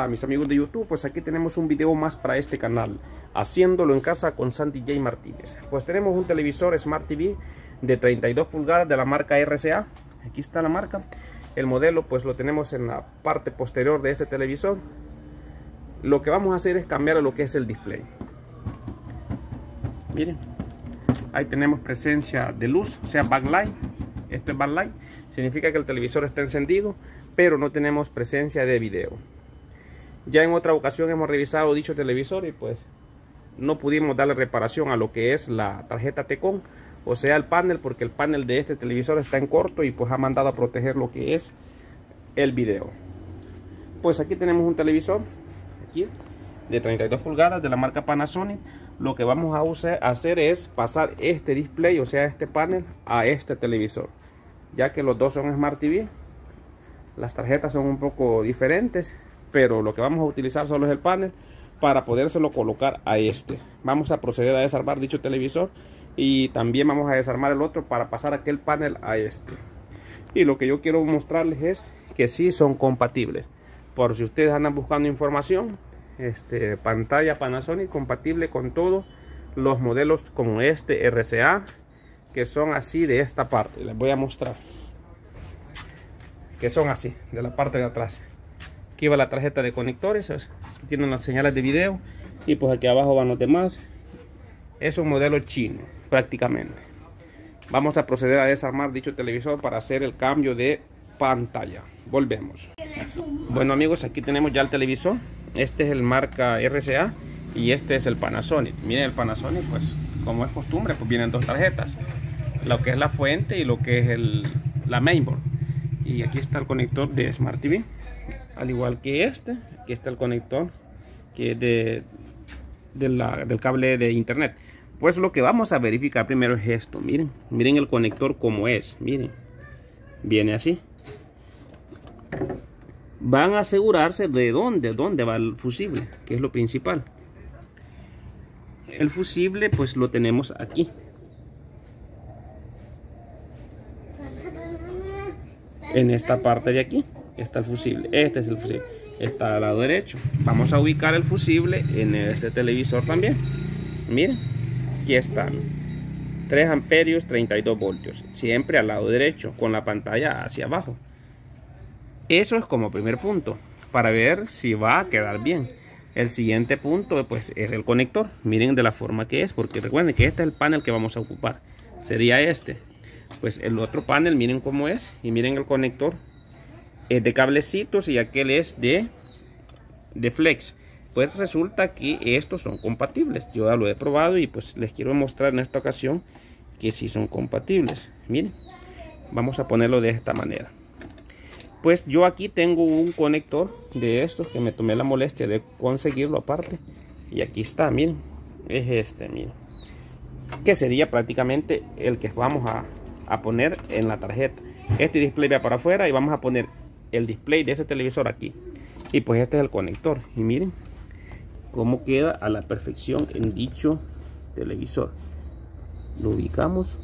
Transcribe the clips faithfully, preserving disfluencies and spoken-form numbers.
Hola mis amigos de YouTube, pues aquí tenemos un video más para este canal, haciéndolo en casa con Sandy J Martínez. Pues tenemos un televisor Smart T V de treinta y dos pulgadas de la marca R C A. Aquí está la marca. El modelo pues lo tenemos en la parte posterior de este televisor. Lo que vamos a hacer es cambiar lo que es el display. Miren, ahí tenemos presencia de luz, o sea backlight. Esto es backlight, significa que el televisor está encendido, pero no tenemos presencia de video. Ya en otra ocasión hemos revisado dicho televisor y pues no pudimos darle reparación a lo que es la tarjeta T-Con, o sea el panel, porque el panel de este televisor está en corto y pues ha mandado a proteger lo que es el video. Pues aquí tenemos un televisor aquí de treinta y dos pulgadas de la marca Panasonic. Lo que vamos a usar, hacer es pasar este display, o sea este panel, a este televisor, ya que los dos son Smart T V. Las tarjetas son un poco diferentes, pero lo que vamos a utilizar solo es el panel para podérselo colocar a este. Vamos a proceder a desarmar dicho televisor y también vamos a desarmar el otro para pasar aquel panel a este. Y lo que yo quiero mostrarles es que sí son compatibles. Por si ustedes andan buscando información, este, pantalla Panasonic compatible con todos los modelos como este R C A, que son así de esta parte. Les voy a mostrar que son así de la parte de atrás. Aquí va la tarjeta de conectores, aquí tienen las señales de video y pues aquí abajo van los demás. Es un modelo chino prácticamente. Vamos a proceder a desarmar dicho televisor para hacer el cambio de pantalla. Volvemos. Bueno amigos, aquí tenemos ya el televisor. Este es el marca R C A y este es el Panasonic. Miren, el Panasonic pues como es costumbre pues vienen dos tarjetas, lo que es la fuente y lo que es el, la mainboard. Y aquí está el conector de Smart T V, al igual que este. Aquí está el conector que es de, de la, del cable de internet. Pues lo que vamos a verificar primero es esto. Miren, miren el conector como es. Miren, viene así. Van a asegurarse de dónde, dónde va el fusible, que es lo principal. El fusible pues lo tenemos aquí. En esta parte de aquí está el fusible. Este es el fusible, está al lado derecho. Vamos a ubicar el fusible en este televisor también. Miren, aquí están tres amperios, treinta y dos voltios, siempre al lado derecho con la pantalla hacia abajo. Eso es como primer punto para ver si va a quedar bien. El siguiente punto pues es el conector. Miren de la forma que es, porque recuerden que este es el panel que vamos a ocupar, sería este. Pues el otro panel miren cómo es, y miren el conector es de cablecitos y aquel es de de flex. Pues resulta que estos son compatibles. Yo ya lo he probado y pues les quiero mostrar en esta ocasión que sí son compatibles. Miren, vamos a ponerlo de esta manera. Pues yo aquí tengo un conector de estos que me tomé la molestia de conseguirlo aparte, y aquí está, miren, es este, miren, que sería prácticamente el que vamos a a poner en la tarjeta. Este display va para afuera y vamos a poner el display de ese televisor aquí, y pues este es el conector. Y miren cómo queda a la perfección en dicho televisor. Lo ubicamos.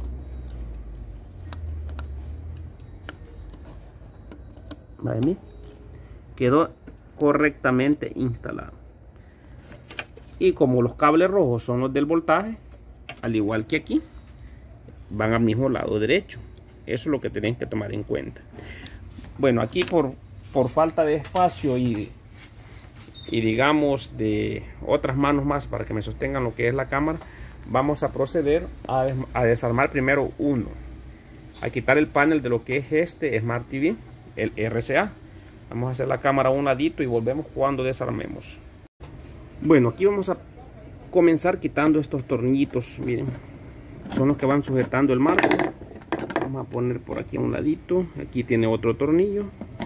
Vale, quedó correctamente instalado. Y como los cables rojos son los del voltaje, al igual que aquí, van al mismo lado derecho. Eso es lo que tienen que tomar en cuenta. Bueno, aquí por, por falta de espacio y, y digamos de otras manos más para que me sostengan lo que es la cámara, vamos a proceder a, a desarmar primero uno, a quitar el panel de lo que es este Smart T V, el R C A. Vamos a hacer la cámara a un ladito y volvemos cuando desarmemos. Bueno, aquí vamos a comenzar quitando estos tornillitos. Miren, son los que van sujetando el marco. Vamos a poner por aquí a un ladito. Aquí tiene otro tornillo.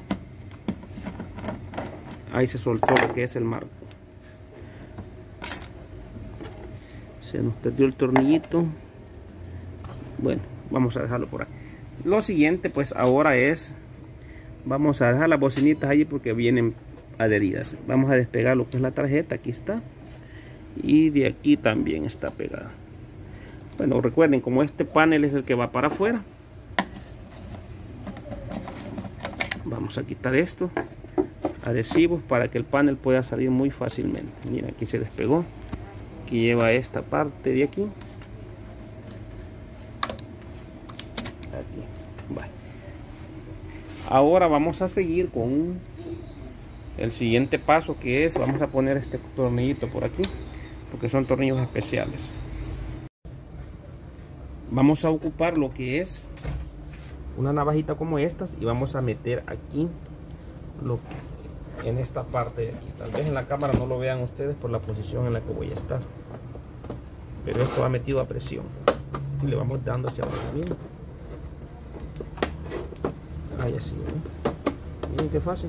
Ahí se soltó lo que es el marco. Se nos perdió el tornillito. Bueno, vamos a dejarlo por ahí. Lo siguiente pues ahora es, vamos a dejar las bocinitas allí porque vienen adheridas. Vamos a despegar lo que es la tarjeta. Aquí está. Y de aquí también está pegada. Bueno, recuerden, como este panel es el que va para afuera, vamos a quitar esto adhesivos para que el panel pueda salir muy fácilmente. Mira, aquí se despegó. Aquí lleva esta parte de aquí. Aquí. Vale. Ahora vamos a seguir con el siguiente paso, que es, vamos a poner este tornillito por aquí, porque son tornillos especiales. Vamos a ocupar lo que es una navajita como estas y vamos a meter aquí lo que, en esta parte de aquí. Tal vez en la cámara no lo vean ustedes por la posición en la que voy a estar, pero esto va metido a presión y le vamos dando hacia abajo. Bien, ahí así, ¿eh? Miren qué fácil.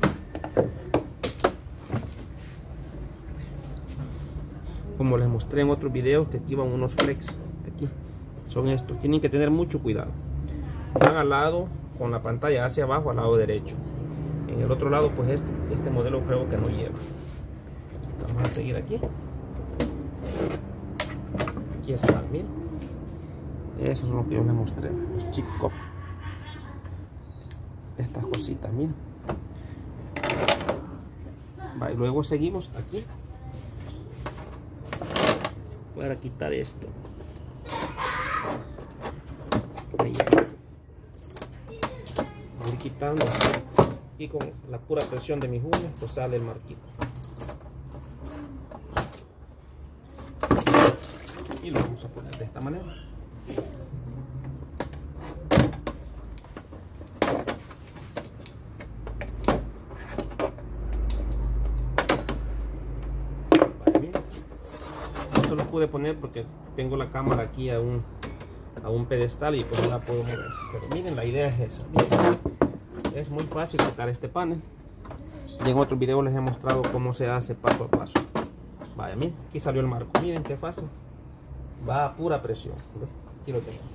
Como les mostré en otros videos, que aquí van unos flex, aquí son estos, tienen que tener mucho cuidado. Van al lado con la pantalla hacia abajo, al lado derecho. En el otro lado, pues este, este modelo creo que no lleva. Vamos a seguir aquí. Aquí están, miren. Esos son los que yo les mostré, los chip cop. Estas cositas, miren. Va, y luego seguimos aquí para quitar esto. Ahí. Voy quitando así. Y con la pura presión de mis uñas pues sale el marquito. Y lo vamos a poner de esta manera. Vale, bien. Esto lo pude poner porque tengo la cámara aquí a un a un pedestal y pues no la puedo mover, pero miren, la idea es esa. Miren, es muy fácil quitar este panel y en otros videos les he mostrado cómo se hace paso a paso. Vaya, miren, aquí salió el marco, miren qué fácil, va a pura presión. ¿Ve? Aquí lo tengo.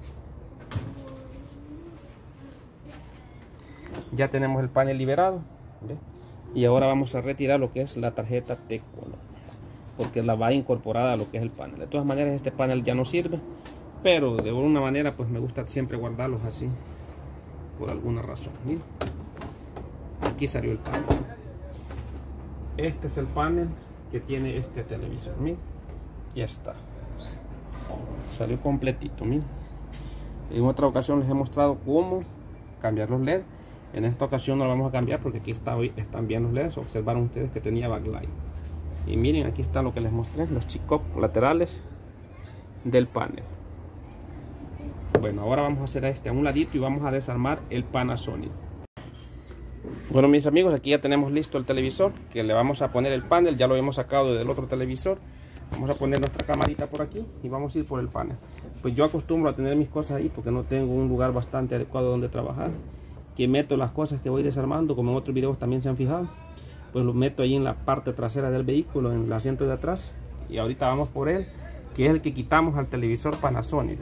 Ya tenemos el panel liberado. ¿Ve? Y ahora vamos a retirar lo que es la tarjeta T-Color, porque la va incorporada a lo que es el panel. De todas maneras, este panel ya no sirve, pero de alguna manera pues me gusta siempre guardarlos así por alguna razón. Miren, aquí salió el panel. Este es el panel que tiene este televisor. Miren, ya está, salió completito. Miren, en otra ocasión les he mostrado cómo cambiar los L E D. En esta ocasión no lo vamos a cambiar porque aquí está, hoy están bien los L E Ds. Observaron ustedes que tenía backlight. Y miren, aquí está lo que les mostré, los chicos laterales del panel. Bueno, ahora vamos a hacer este a un ladito y vamos a desarmar el Panasonic. Bueno, mis amigos, aquí ya tenemos listo el televisor, que le vamos a poner el panel. Ya lo hemos sacado del otro televisor. Vamos a poner nuestra camarita por aquí y vamos a ir por el panel. Pues yo acostumbro a tener mis cosas ahí porque no tengo un lugar bastante adecuado donde trabajar, que meto las cosas que voy desarmando, como en otros videos también se han fijado, pues lo meto ahí en la parte trasera del vehículo, en el asiento de atrás. Y ahorita vamos por él, que es el que quitamos al televisor Panasonic.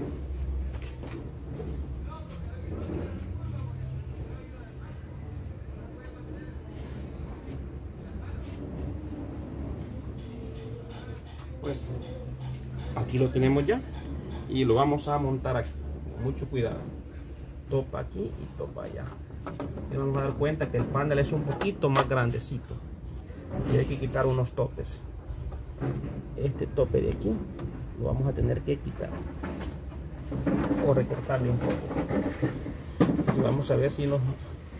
Pues aquí lo tenemos ya y lo vamos a montar aquí con mucho cuidado. Topa aquí y topa allá. Y vamos a dar cuenta que el panel es un poquito más grandecito y hay que quitar unos topes. Este tope de aquí lo vamos a tener que quitar o recortarle un poco y vamos a ver si nos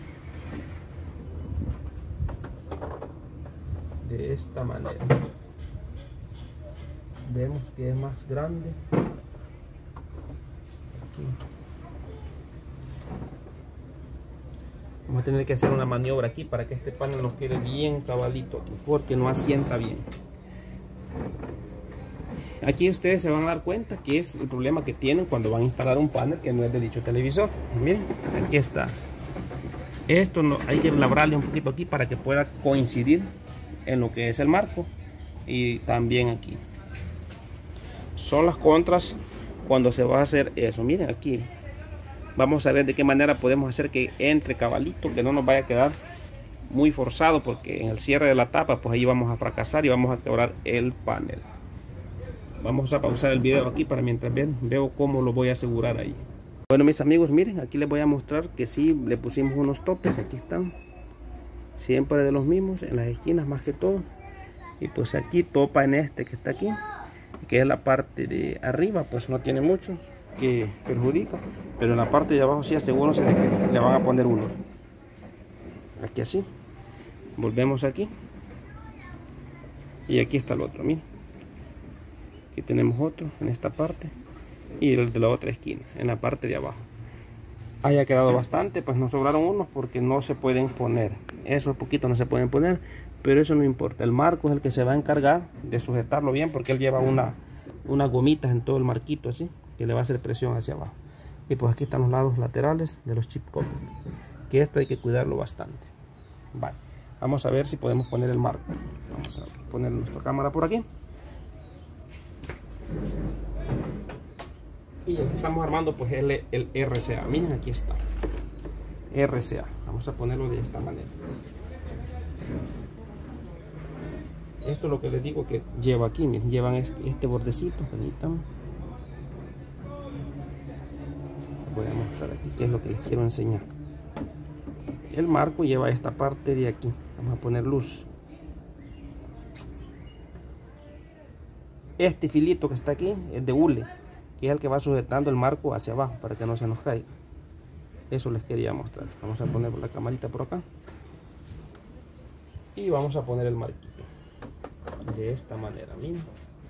de esta manera vemos que es más grande. Aquí vamos a tener que hacer una maniobra aquí para que este panel nos quede bien cabalito aquí, porque no asienta bien. Aquí ustedes se van a dar cuenta que es el problema que tienen cuando van a instalar un panel que no es de dicho televisor. Miren, aquí está. Esto no, hay que labrarle un poquito aquí para que pueda coincidir en lo que es el marco y también aquí. Son las contras cuando se va a hacer eso. Miren aquí, vamos a ver de qué manera podemos hacer que entre cabalito, que no nos vaya a quedar muy forzado, porque en el cierre de la tapa pues ahí vamos a fracasar y vamos a quebrar el panel. Vamos a pausar el video aquí para mientras ven, veo cómo lo voy a asegurar ahí. Bueno, mis amigos, miren, aquí les voy a mostrar que sí le pusimos unos topes. Aquí están, siempre de los mismos, en las esquinas más que todo. Y pues aquí topa en este que está aquí, que es la parte de arriba, pues no tiene mucho que perjudica, pero en la parte de abajo sí asegúrense de que le van a poner uno. Aquí así, volvemos aquí, y aquí está el otro, miren. Aquí tenemos otro en esta parte, y el de la otra esquina, en la parte de abajo. Haya quedado bastante, pues nos sobraron unos porque no se pueden poner, esos poquitos no se pueden poner, pero eso no importa. El marco es el que se va a encargar de sujetarlo bien, porque él lleva una, unas gomitas en todo el marquito así, que le va a hacer presión hacia abajo. Y pues aquí están los lados laterales de los chip cover, que esto hay que cuidarlo bastante. Vale, vamos a ver si podemos poner el marco. Vamos a poner nuestra cámara por aquí. Y aquí estamos armando pues el, el R C A. Miren, aquí está R C A. Vamos a ponerlo de esta manera. Esto es lo que les digo que lleva aquí. Miren, llevan este, este bordecito. Permítanme. Voy a mostrar aquí qué es lo que les quiero enseñar. El marco lleva esta parte de aquí. Vamos a poner luz. Este filito que está aquí es de hule, que es el que va sujetando el marco hacia abajo para que no se nos caiga. Eso les quería mostrar. Vamos a poner la camarita por acá y vamos a poner el marquito de esta manera. Miren.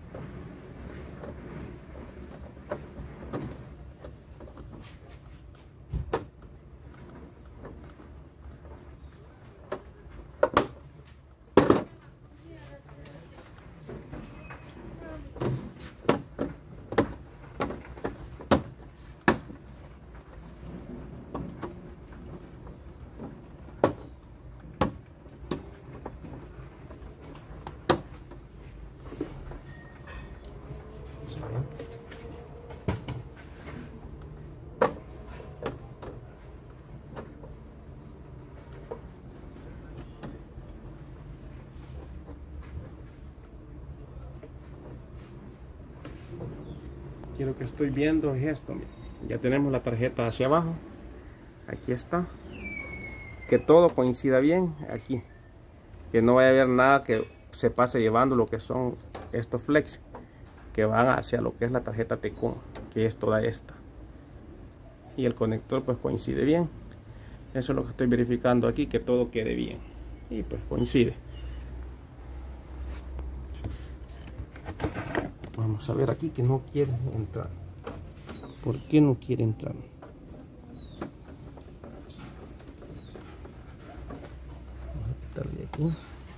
Quiero que estoy viendo es esto. Miren. Ya tenemos la tarjeta hacia abajo. Aquí está. Que todo coincida bien aquí. Que no vaya a haber nada que se pase llevando lo que son estos flex, que van hacia lo que es la tarjeta T-Con, que es toda esta. Y el conector pues coincide bien. Eso es lo que estoy verificando aquí, que todo quede bien. Y pues coincide. Vamos a ver aquí que no quiere entrar. ¿Por qué no quiere entrar? Vamos a quitarle aquí.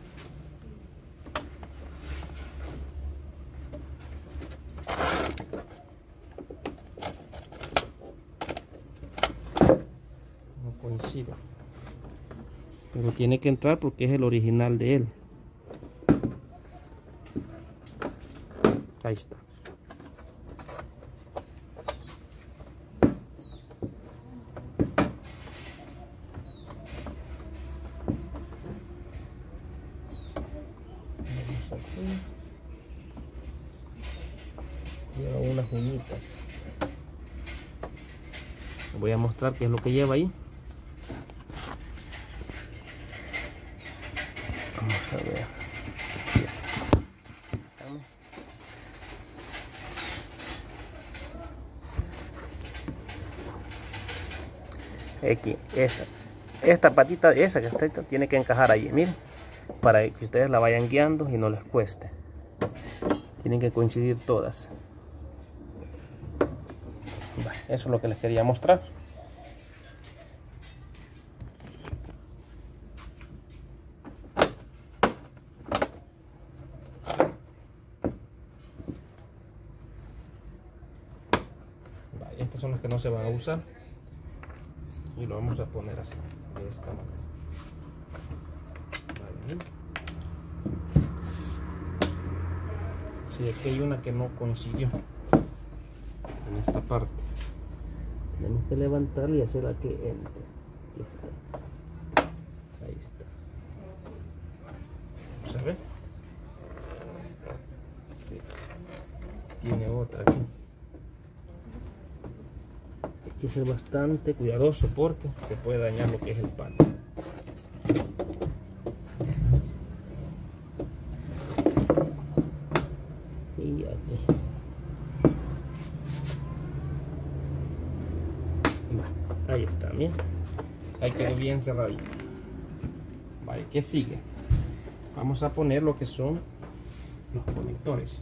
No coincide. Pero tiene que entrar porque es el original de él. Ahí está. Vamos aquí. Lleva unas uñitas. Voy a mostrar qué es lo que lleva ahí. Vamos a ver. Aquí, esa, esta patita, esa que está, tiene que encajar ahí, miren, para que ustedes la vayan guiando y no les cueste. Tienen que coincidir todas. Eso es lo que les quería mostrar. Estas son las que no se van a usar. Y lo vamos a poner así, de esta manera. Vale. Sí, aquí hay una que no coincidió en esta parte. Tenemos que levantarla y hacerla que entre. Aquí está. Ahí está. Vamos a ver. Sí. Tiene otra aquí. Hay que ser bastante cuidadoso porque se puede dañar lo que es el pan. Ahí está, bien. Ahí quedó bien cerradito. Vale, ¿qué sigue? Vamos a poner lo que son los conectores.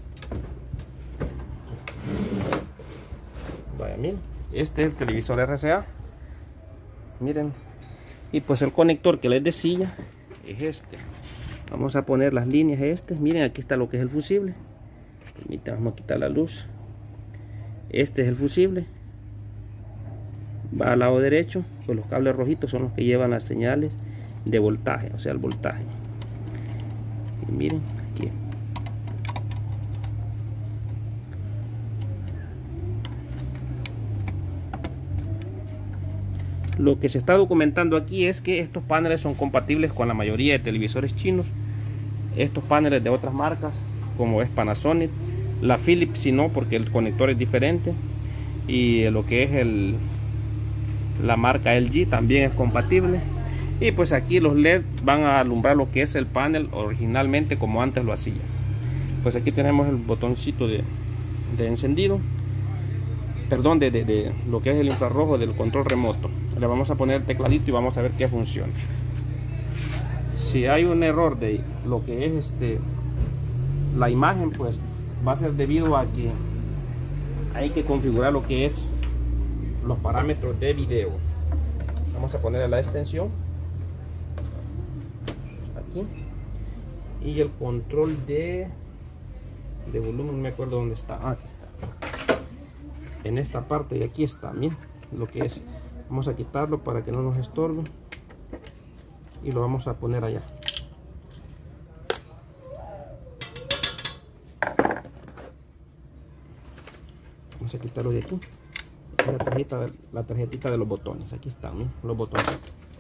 Vaya, miren. Este es el televisor R C A. Miren. Y pues el conector que les decía es este. Vamos a poner las líneas este. Miren, aquí está lo que es el fusible. Permítanme, vamos a quitar la luz. Este es el fusible. Va al lado derecho, pues los cables rojitos son los que llevan las señales de voltaje, o sea el voltaje. Y miren aquí. Lo que se está documentando aquí es que estos paneles son compatibles con la mayoría de televisores chinos. Estos paneles de otras marcas, como es Panasonic, la Philips si no, porque el conector es diferente. Y lo que es el la marca L G también es compatible. Y pues aquí los L E D van a alumbrar lo que es el panel originalmente como antes lo hacía. Pues aquí tenemos el botoncito de, de encendido, perdón, de, de, de lo que es el infrarrojo del control remoto. Le vamos a poner el tecladito y vamos a ver qué funciona. Si hay un error de lo que es este la imagen, pues va a ser debido a que hay que configurar lo que es los parámetros de video. Vamos a ponerle la extensión aquí y el control de de volumen, no me acuerdo dónde está. Ah, aquí está, en esta parte, y aquí está bien lo que es. Vamos a quitarlo para que no nos estorbe y lo vamos a poner allá. Vamos a quitarlo de aquí. La tarjeta, la tarjetita de los botones, aquí están, ¿eh? Los botones.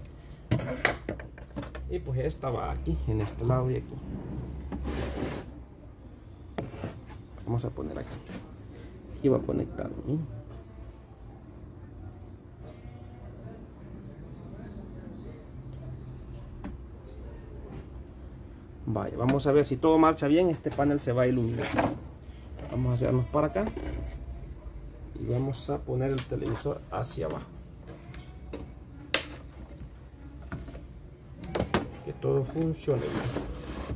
Y pues esta va aquí, en este lado y aquí. Vamos a poner aquí. Aquí va conectado, ¿eh? Vaya, vamos a ver si todo marcha bien. Este panel se va a iluminar. Vamos a hacernos para acá y vamos a poner el televisor hacia abajo, que todo funcione bien.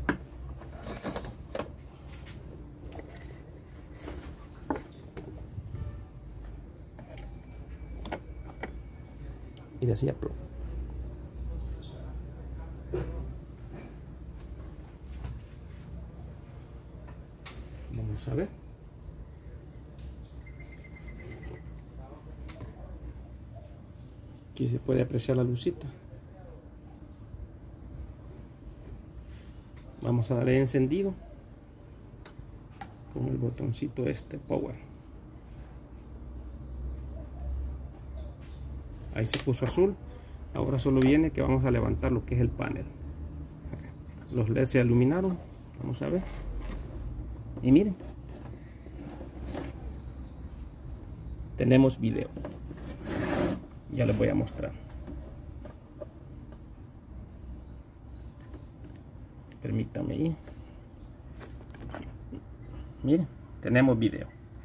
Y de así a pro. Vamos a ver. Aquí se puede apreciar la lucita. Vamos a darle encendido con el botoncito este power. Ahí se puso azul. Ahora solo viene que vamos a levantar lo que es el panel. Los L E D se iluminaron. Vamos a ver. Y miren, tenemos video. Ya les voy a mostrar. Permítanme ahí. Miren, tenemos video.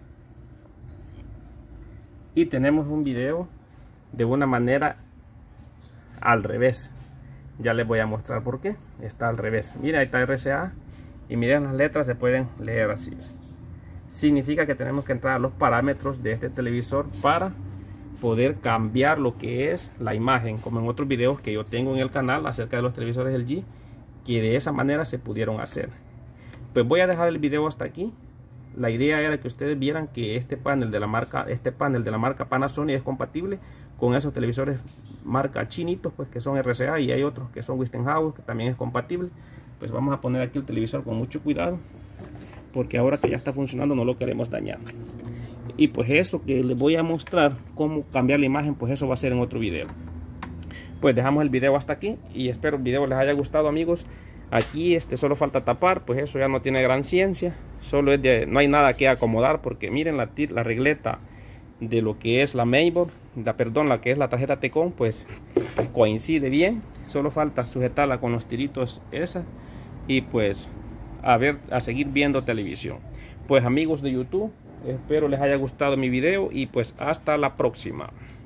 Y tenemos un video de una manera al revés. Ya les voy a mostrar por qué. Está al revés. Mira, ahí está R C A. Y miren, las letras se pueden leer así. Significa que tenemos que entrar a los parámetros de este televisor para poder cambiar lo que es la imagen, como en otros videos que yo tengo en el canal acerca de los televisores L G, que de esa manera se pudieron hacer. Pues voy a dejar el video hasta aquí. La idea era que ustedes vieran que este panel de la marca este panel de la marca Panasonic es compatible con esos televisores marca chinitos, pues que son R C A, y hay otros que son Westinghouse que también es compatible. Pues vamos a poner aquí el televisor con mucho cuidado, porque ahora que ya está funcionando no lo queremos dañar. Y pues eso que les voy a mostrar cómo cambiar la imagen, pues eso va a ser en otro video. Pues dejamos el video hasta aquí y espero el video les haya gustado, amigos. Aquí este solo falta tapar, pues eso ya no tiene gran ciencia, solo es de, no hay nada que acomodar, porque miren la, la regleta de lo que es la mainboard, la, perdón, la que es la tarjeta T-Con, pues coincide bien. Solo falta sujetarla con los tiritos esa y pues a ver, a seguir viendo televisión. Pues amigos de YouTube, espero les haya gustado mi video y pues hasta la próxima.